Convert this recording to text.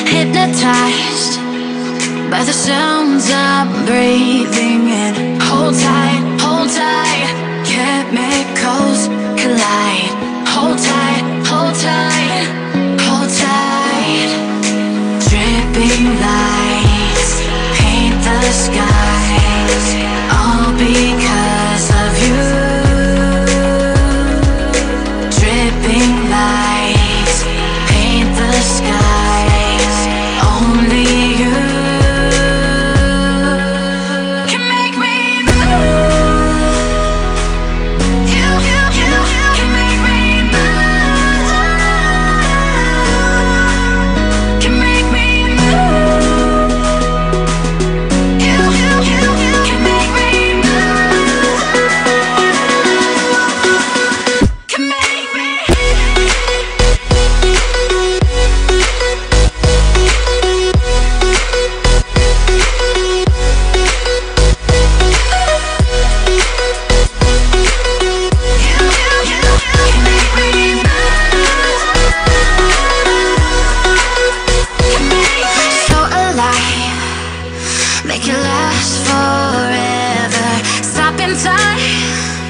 hypnotized by the sounds I'm breathing in. Hold tight, chemicals collide. Hold tight, hold tight, hold tight. Dripping lights paint the skies, all because of you. Dripping lights paint the skies, only you can make me move. You can make me move. Can make me move. You can make me move. Can make me. So alive, make it last forever. Stop in time.